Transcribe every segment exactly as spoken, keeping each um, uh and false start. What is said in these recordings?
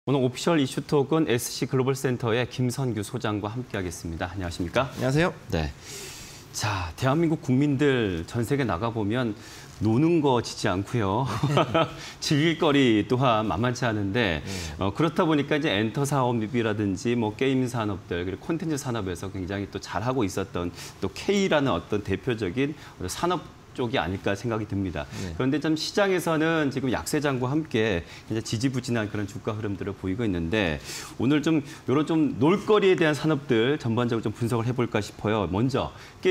오늘 오피셜 이슈톡은 에스씨 글로벌센터의 김선규 소장과 함께하겠습니다. 안녕하십니까? 안녕하세요. 네. 자, 대한민국 국민들 전 세계 나가보면 노는 거 지지 않고요. 즐길 거리 또한 만만치 않은데 어, 그렇다 보니까 이제 엔터 사업이라든지 뭐 게임 산업들 그리고 콘텐츠 산업에서 굉장히 또 잘하고 있었던 또 K라는 어떤 대표적인 산업 쪽이 아닐까 생각이 듭니다. 네. 그런데 좀 시장에서는 지금 약세장과 함께 이제 지지부진한 그런 주가 흐름들을 보이고 있는데 오늘 좀 이런 좀 놀거리에 대한 산업들 전반적으로 좀 분석을 해볼까 싶어요. 먼저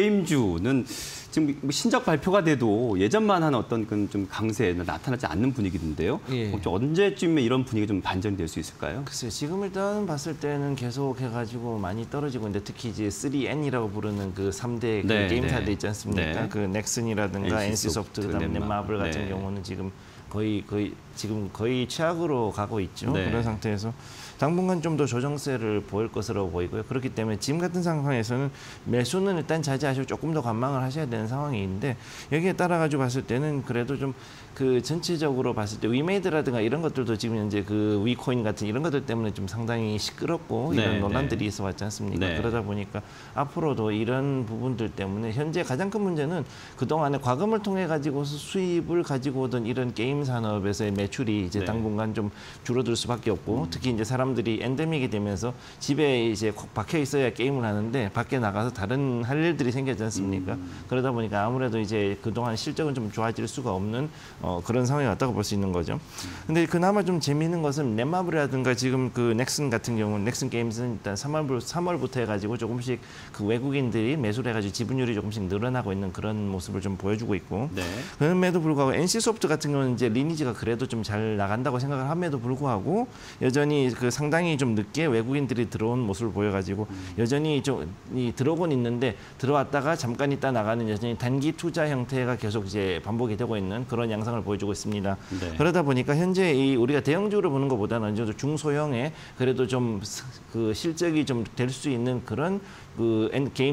게임주는 지금 신작 발표가 돼도 예전만한 어떤 좀 강세는 나타나지 않는 분위기인데요. 예. 언제쯤에 이런 분위기 좀 반전이 될 수 있을까요? 글쎄요. 지금 일단 봤을 때는 계속 해가지고 많이 떨어지고 있는데 특히 이제 쓰리 엔이라고 부르는 그 삼 대 그 네, 게임사들 네. 있지 않습니까? 네. 그 넥슨이라든가 엔씨소프트, 그다음에 넷마블 같은 네. 경우는 지금 거의 거의 지금 거의 최악으로 가고 있죠. 네. 그런 상태에서 당분간 좀 더 조정세를 보일 것으로 보이고요. 그렇기 때문에 지금 같은 상황에서는 매수는 일단 자제하시고 조금 더 관망을 하셔야 되는 상황인데 여기에 따라 가지고 봤을 때는 그래도 좀 그 전체적으로 봤을 때 위메이드라든가 이런 것들도 지금 현재 그 위코인 같은 이런 것들 때문에 좀 상당히 시끄럽고 네, 이런 논란들이 네. 있어 왔지 않습니까? 네. 그러다 보니까 앞으로도 이런 부분들 때문에 현재 가장 큰 문제는 그동안에 과금을 통해 가지고서 수입을 가지고 오던 이런 게임 산업에서의 매출이 이제 네. 당분간 좀 줄어들 수밖에 없고 음. 특히 이제 사람들이 엔데믹이 되면서 집에 이제 박혀 있어야 게임을 하는데 밖에 나가서 다른 할 일들이 생기지 않습니까? 음. 그러다 보니까 아무래도 이제 그동안 실적은 좀 좋아질 수가 없는 어, 그런 상황이 왔다고 볼 수 있는 거죠. 근데 그나마 좀 재미있는 것은 넷마블이라든가 지금 그 넥슨 같은 경우는 넥슨 게임즈는 일단 삼월부터 해가지고 조금씩 그 외국인들이 매수를 해가지고 지분율이 조금씩 늘어나고 있는 그런 모습을 좀 보여주고 있고 네. 그럼에도 불구하고 엔씨소프트 같은 경우는 이제 리니지가 그래도 좀 잘 나간다고 생각을 함에도 불구하고 여전히 그 상당히 좀 늦게 외국인들이 들어온 모습을 보여가지고 음. 여전히 좀 이 들어오곤 있는데 들어왔다가 잠깐 있다 나가는 여전히 단기 투자 형태가 계속 이제 반복이 되고 있는 그런 양상을 보여주고 있습니다. 네. 그러다 보니까 현재 이 우리가 대형주로 보는 것보다는 어느 정도 중소형의 그래도 좀 그 실적이 좀 될 수 있는 그런 그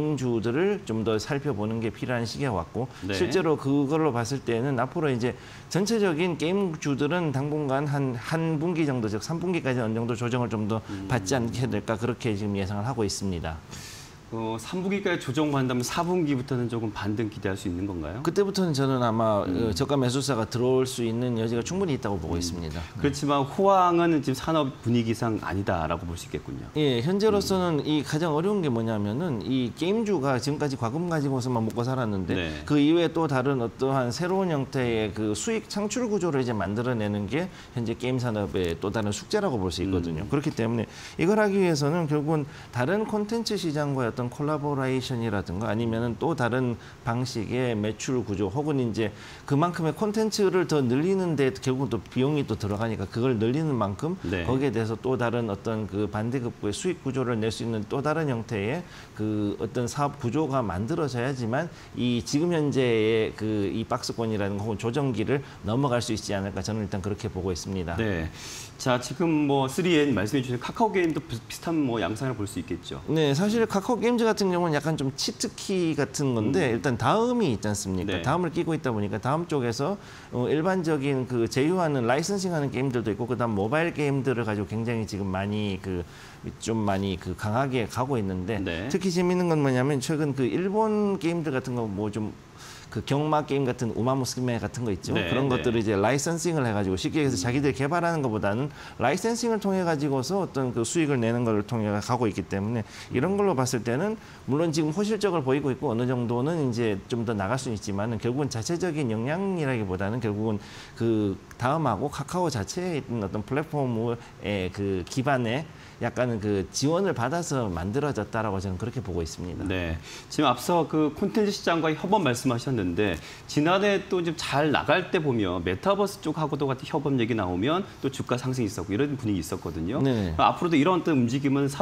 게임주들을 좀 더 살펴보는 게 필요한 시기가 왔고 네. 실제로 그걸로 봤을 때는 앞으로 이제 전체적인 게임주들은 당분간 한 한 분기 정도 즉 삼 분기까지 어느 정도 조정을 좀 더 음. 받지 않게 될까 그렇게 지금 예상을 하고 있습니다. 어, 삼 분기까지 조정받는다면 사 분기부터는 조금 반등 기대할 수 있는 건가요? 그때부터는 저는 아마 음. 저가 매수사가 들어올 수 있는 여지가 충분히 있다고 보고 음. 있습니다. 그렇지만 호황은 지금 산업 분위기상 아니다라고 볼 수 있겠군요. 예, 현재로서는 음. 이 가장 어려운 게 뭐냐면은 이 게임주가 지금까지 과금 가지고서만 먹고 살았는데 네. 그 이외에 또 다른 어떠한 새로운 형태의 그 수익 창출 구조를 이제 만들어내는 게 현재 게임 산업의 또 다른 숙제라고 볼 수 있거든요. 음. 그렇기 때문에 이걸 하기 위해서는 결국은 다른 콘텐츠 시장과의 어떤 콜라보레이션이라든가 아니면은 또 다른 방식의 매출 구조 혹은 이제 그만큼의 콘텐츠를 더 늘리는데 결국은 또 비용이 또 들어가니까 그걸 늘리는 만큼 네. 거기에 대해서 또 다른 어떤 그 반대급부의 수익 구조를 낼 수 있는 또 다른 형태의 그 어떤 사업 구조가 만들어져야지만 이 지금 현재의 그 이 박스권이라는 혹은 조정기를 넘어갈 수 있지 않을까 저는 일단 그렇게 보고 있습니다. 네. 자, 지금 뭐 쓰리 엔 말씀해 주신 카카오 게임도 비슷한 뭐 양상을 볼 수 있겠죠. 네, 사실 카카오 게임즈 같은 경우는 약간 좀 치트키 같은 건데 음. 일단 다음이 있지 않습니까? 네. 다음을 끼고 있다 보니까 다음 쪽에서 어, 일반적인 그 제휴하는 라이선싱하는 게임들도 있고 그다음 모바일 게임들을 가지고 굉장히 지금 많이 그 좀 많이 그 강하게 가고 있는데 네. 특히 재밌는 건 뭐냐면 최근 그 일본 게임들 같은 거 뭐 좀 그 경마 게임 같은 우마무스메 같은 거 있죠. 네, 그런 네. 것들을 이제 라이선싱을 해가지고 쉽게 얘기해서 자기들이 개발하는 것보다는 라이선싱을 통해 가지고서 어떤 그 수익을 내는 걸 통해 가고 있기 때문에 이런 걸로 봤을 때는 물론 지금 호실적을 보이고 있고 어느 정도는 이제 좀 더 나갈 수는 있지만은 결국은 자체적인 역량이라기보다는 결국은 그 다음하고 카카오 자체에 있는 어떤 플랫폼의 그 기반에 약간은 그 지원을 받아서 만들어졌다라고 저는 그렇게 보고 있습니다. 네, 지금 앞서 그 콘텐츠 시장과의 협업 말씀하셨는데 지난해 또 좀 잘 나갈 때 보면 메타버스 쪽하고도 같은 협업 얘기 나오면 또 주가 상승이 있었고 이런 분위기 있었거든요. 네. 앞으로도 이런 어떤 움직임은 산업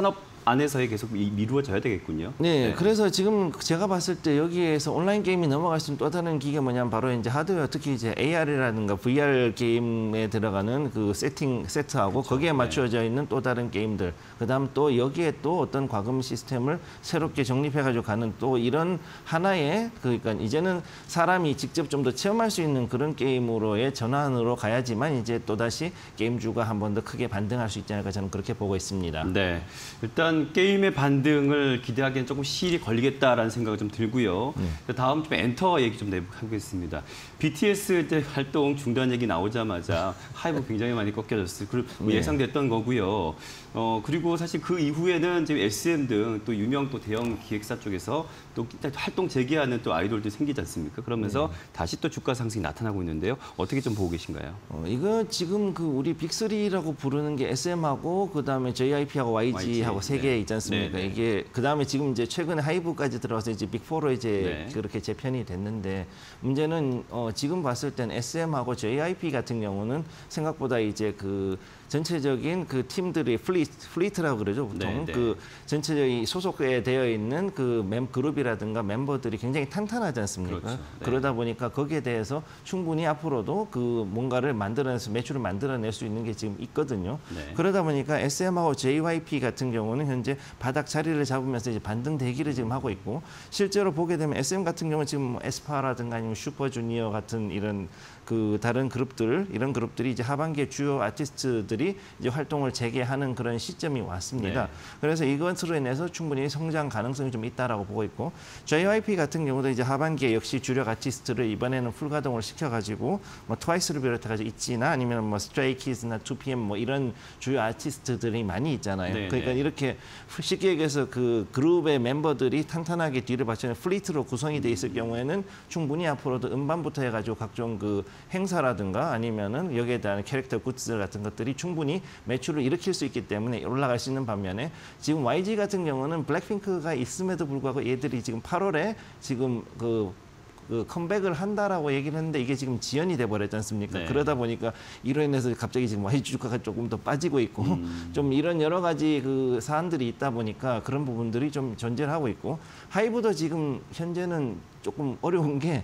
안에서의 계속 이- 미루어져야 되겠군요. 네, 네. 그래서 지금 제가 봤을 때 여기에서 온라인 게임이 넘어갈 수 있는 또 다른 기계 뭐냐면 바로 이제 하드웨어, 특히 이제 에이알이라든가 브이알 게임에 들어가는 그 세팅 세트하고 그렇죠. 거기에 네. 맞춰져 있는 또 다른 게임들, 그다음 또 여기에 또 어떤 과금 시스템을 새롭게 정립해가지고 가는 또 이런 하나의 그러니까 이제는 사람이 직접 좀 더 체험할 수 있는 그런 게임으로의 전환으로 가야지만 이제 또 다시 게임주가 한 번 더 크게 반등할 수 있지 않을까 저는 그렇게 보고 있습니다. 네, 일단 게임의 반등을 기대하기엔 조금 시일이 걸리겠다라는 생각이 좀 들고요. 네. 다음 좀 엔터 얘기 좀 해보겠습니다. 비티에스 이제 활동 중단 얘기 나오자마자 하이브 굉장히 많이 꺾여졌어요. 그리고 뭐 네. 예상됐던 거고요. 어 그리고 사실 그 이후에는 지금 에스엠 등 또 유명 또 대형 기획사 쪽에서 또 활동 재개하는 또 아이돌도 생기지 않습니까? 그러면서 네. 다시 또 주가 상승이 나타나고 있는데요. 어떻게 좀 보고 계신가요? 어, 이거 지금 그 우리 빅쓰리라고 부르는 게 에스엠하고 그다음에 제이아이피하고 와이지하고 와이지, 세 개 네. 있지 않습니까? 네, 네. 이게 그다음에 지금 이제 최근에 하이브까지 들어와서 이제 빅사로 이제 네. 그렇게 재편이 됐는데 문제는 어, 지금 봤을 땐 에스엠하고 제이아이피 같은 경우는 생각보다 이제 그 전체적인 그 팀들이 플리트, 플리트라고 그러죠 보통 네, 네. 그 전체적인 소속에 되어 있는 그 멤 그룹이라든가 멤버들이 굉장히 탄탄하지 않습니까? 그렇죠. 네. 그러다 보니까 거기에 대해서 충분히 앞으로도 그 뭔가를 만들어내서 매출을 만들어낼 수 있는 게 지금 있거든요. 네. 그러다 보니까 에스엠하고 제이와이피 같은 경우는 현재 바닥 자리를 잡으면서 이제 반등 대기를 지금 하고 있고 실제로 보게 되면 에스엠 같은 경우는 지금 뭐 에스파라든가 아니면 슈퍼주니어 같은 이런 그 다른 그룹들 이런 그룹들이 이제 하반기에 주요 아티스트들이 이제 활동을 재개하는 그런 시점이 왔습니다. 네. 그래서 이것으로 인해서 충분히 성장 가능성이 좀 있다라고 보고 있고 제이와이피 같은 경우도 이제 하반기에 역시 주력 아티스트를 이번에는 풀가동을 시켜가지고 뭐 트와이스를 비롯해가지고 있지나 아니면 뭐 스트레이키즈나 투피엠 뭐 이런 주요 아티스트들이 많이 있잖아요. 네, 그러니까 네. 이렇게 쉽게 얘기해서 그 그룹의 멤버들이 탄탄하게 뒤를 받쳐는 플리트로 구성이 돼 있을 경우에는 충분히 앞으로도 음반부터 해가지고 각종 그 행사라든가 아니면은 여기에 대한 캐릭터 굿즈 같은 것들이 충분히 매출을 일으킬 수 있기 때문에 올라갈 수 있는 반면에 지금 와이지 같은 경우는 블랙핑크가 있음에도 불구하고 얘들이 지금 팔월에 지금 그 그 컴백을 한다라고 얘기를 했는데 이게 지금 지연이 돼 버렸지 않습니까? 네. 그러다 보니까 이로 인해서 갑자기 지금 와이지 주가가 조금 더 빠지고 있고 음. 좀 이런 여러 가지 그 사안들이 있다 보니까 그런 부분들이 좀 존재를 하고 있고 하이브도 지금 현재는 조금 어려운 게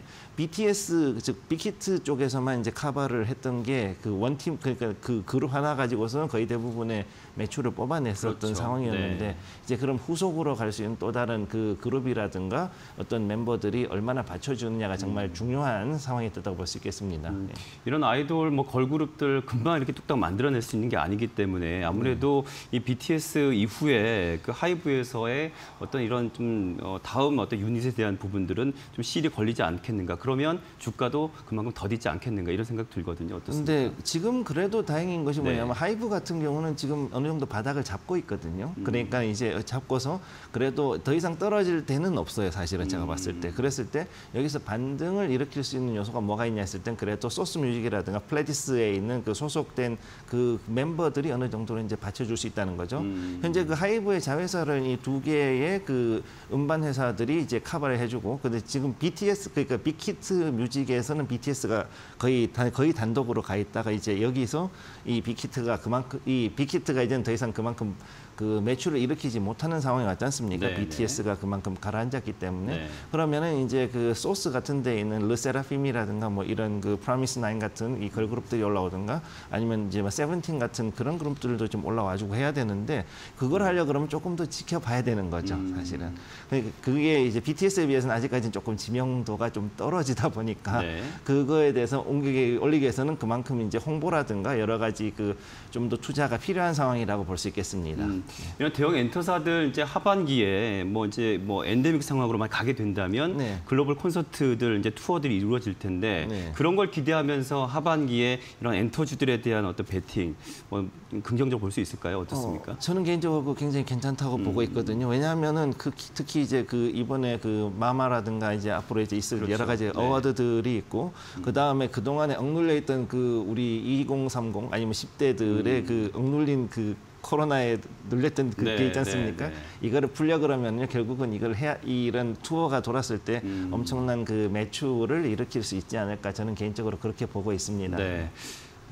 비티에스 즉 빅히트 쪽에서만 이제 커버를 했던 게 그 원팀 그러니까 그 그룹 하나 가지고서는 거의 대부분의 매출을 뽑아냈었던 그렇죠. 상황이었는데 네. 이제 그럼 후속으로 갈 수 있는 또 다른 그 그룹이라든가 어떤 멤버들이 얼마나 받쳐주느냐가 정말 중요한 상황이 됐다고 볼 수 있겠습니다. 음, 네. 이런 아이돌 뭐 걸그룹들 금방 이렇게 뚝딱 만들어낼 수 있는 게 아니기 때문에 아무래도 이 비티에스 이후에 그 하이브에서의 어떤 이런 좀 어, 다음 어떤 유닛에 대한 부분들은 좀 실이 걸리지 않겠는가. 그러면 주가도 그만큼 더디지 않겠는가 이런 생각 들거든요. 어떻습니까? 근데 지금 그래도 다행인 것이 네. 뭐냐면 하이브 같은 경우는 지금 어느 정도 바닥을 잡고 있거든요. 음. 그러니까 이제 잡고서 그래도 더 이상 떨어질 데는 없어요. 사실은 제가 음. 봤을 때. 그랬을 때 여기서 반등을 일으킬 수 있는 요소가 뭐가 있냐 했을 땐 그래도 소스 뮤직이라든가 플레디스에 있는 그 소속된 그 멤버들이 어느 정도로 이제 받쳐줄 수 있다는 거죠. 음. 현재 그 하이브의 자회사를 이 두 개의 그 음반 회사들이 이제 커버를 해주고 근데 지금 비티에스 그러니까 빅히트 뮤직에서는 비티에스가 거의 단, 거의 단독으로 가 있다가 이제 여기서 이 빅히트가 그만큼 이 빅히트가 이제는 더 이상 그만큼 그 매출을 일으키지 못하는 상황이 왔지 않습니까? 네, 비티에스가 그만큼 가라앉았기 때문에 네. 그러면은 이제 그 소스 같은 데 있는 르세라핌이라든가 뭐 이런 그 프로미스 나인 같은 이 걸그룹들이 올라오든가 아니면 이제 뭐 세븐틴 같은 그런 그룹들도 좀 올라와주고 해야 되는데 그걸 하려 그러면 조금 더 지켜봐야 되는 거죠, 음. 사실은. 그러니까 그게 이제 비티에스에 비해서는 아직까지는 조금 지명도가 좀 떨어지다 보니까 네. 그거에 대해서 옮기게 올리기 위해서는 그만큼 이제 홍보라든가 여러 가지 그 좀 더 투자가 필요한 상황이라고 볼 수 있겠습니다. 음, 이런 대형 엔터사들 이제 하반기에 뭐 이제 뭐 엔데믹 상황으로만 가게 된다면 네. 글로벌 콘서트들 이제 투어들이 이루어질 텐데 네. 그런 걸 기대하면서 하반기에 이런 엔터주들에 대한 어떤 배팅 뭐 긍정적으로 볼 수 있을까요? 어떻습니까? 어, 저는 개인적으로 굉장히 괜찮다고 음. 보고 있거든요. 왜냐하면은 그 특히 이제 그 이번에 그 마마라든가 이제 앞으로 이제 있을 그렇죠. 여러 가지 네. 어워드들이 있고 그 다음에 그 동안에 억눌려 있던 그 우리 이공삼공 아니면 십 대들의 음. 그 억눌린 그 코로나에 눌렸던 그게 네, 있지 않습니까? 네, 네. 이거를 풀려 그러면요 결국은 이걸 해야 이런 투어가 돌았을 때 음. 엄청난 그 매출을 일으킬 수 있지 않을까 저는 개인적으로 그렇게 보고 있습니다. 네. 어,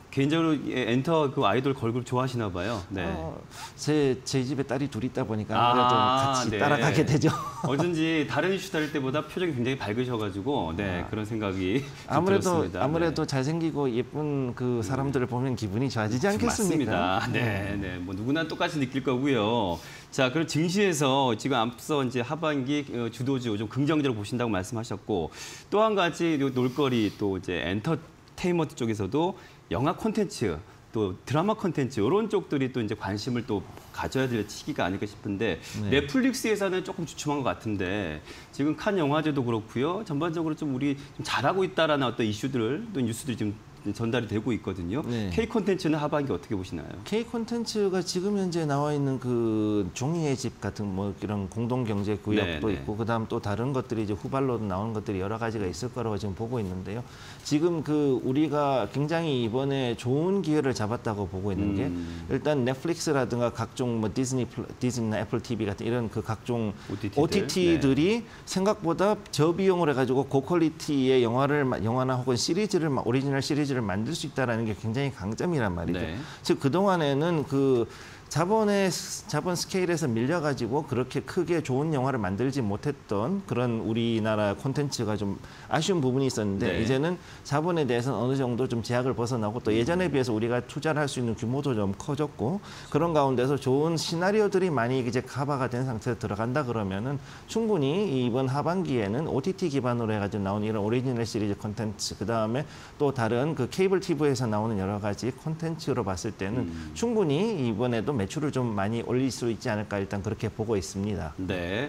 개인적으로 엔터 그 아이돌 걸그룹 좋아하시나 봐요. 네. 어, 제, 제 집에 딸이 둘 있다 보니까 아무래도 아, 같이 네. 따라가게 되죠. 어쩐지 다른 이슈 다룰 때보다 표정이 굉장히 밝으셔가지고 네, 그런 생각이 좀 아무래도 들었습니다. 아무래도 네. 잘생기고 예쁜 그 사람들을 보면 기분이 좋아지지 않겠습니까? 맞습니다. 네, 네, 뭐 누구나 똑같이 느낄 거고요. 자, 그럼 증시에서 지금 앞서 이제 하반기 주도주 좀 긍정적으로 보신다고 말씀하셨고 또 한 가지 놀거리 또 이제 엔터테인먼트 쪽에서도 영화 콘텐츠 또 드라마 콘텐츠 이런 쪽들이 또 이제 관심을 또 가져야 될 시기가 아닐까 싶은데 네. 넷플릭스에서는 조금 주춤한 것 같은데 지금 칸 영화제도 그렇고요. 전반적으로 좀 우리 좀 잘하고 있다라는 어떤 이슈들을 또 뉴스들이 좀 전달이 되고 있거든요. 네. K 콘텐츠는 하반기 어떻게 보시나요? K 콘텐츠가 지금 현재 나와 있는 그 종이의 집 같은 뭐 이런 공동 경제 구역도 네, 네. 있고 그다음 또 다른 것들이 이제 후발로도 나오는 것들이 여러 가지가 있을 거라고 지금 보고 있는데요. 지금 그 우리가 굉장히 이번에 좋은 기회를 잡았다고 보고 있는 게 음. 일단 넷플릭스라든가 각종 뭐 디즈니 디즈니나 애플 티비 같은 이런 그 각종 오티티들. 오티티들이 네. 생각보다 저비용으로 해가지고 고퀄리티의 영화를 영화나 혹은 시리즈를 오리지널 시리즈를 만들 수 있다라는 게 굉장히 강점이란 말이죠. 네. 즉 그동안에는 그 자본의 자본 스케일에서 밀려가지고 그렇게 크게 좋은 영화를 만들지 못했던 그런 우리나라 콘텐츠가 좀 아쉬운 부분이 있었는데 네. 이제는 자본에 대해서는 어느 정도 좀 제약을 벗어나고 또 예전에 비해서 우리가 투자를 할 수 있는 규모도 좀 커졌고 그런 가운데서 좋은 시나리오들이 많이 이제 카바가 된 상태에서 들어간다 그러면은 충분히 이번 하반기에는 오티티 기반으로 해가지고 나온 이런 오리지널 시리즈 콘텐츠 그 다음에 또 다른 그 케이블 티비에서 나오는 여러 가지 콘텐츠로 봤을 때는 음. 충분히 이번에도 매출을 좀 많이 올릴 수 있지 않을까 일단 그렇게 보고 있습니다. 네.